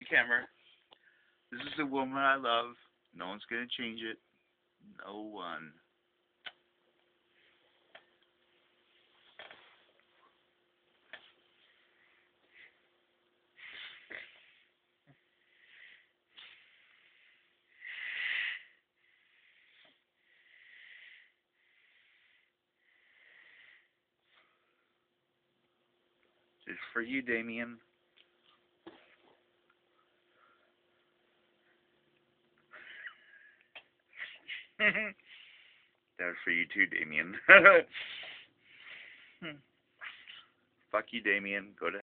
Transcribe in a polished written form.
camera. This is the woman I love. No one's gonna change it. No one. It's for you, Damien. That was for you too, Damien. Fuck you, Damien. Go to